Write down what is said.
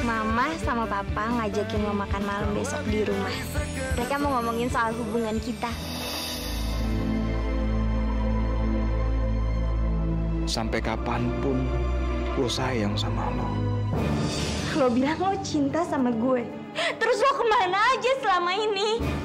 Mama sama Papa ngajakin lo makan malam besok di rumah. Mereka mau ngomongin soal hubungan kita. Sampai kapanpun lo sayang sama lo. Lo bilang lo cinta sama gue. Terus lo kemana aja selama ini?